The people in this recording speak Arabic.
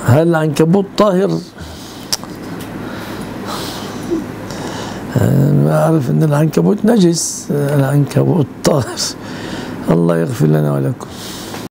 هل العنكبوت طاهر؟ أعرف أن العنكبوت نجس، العنكبوت طاهر. الله يغفر لنا ولكم.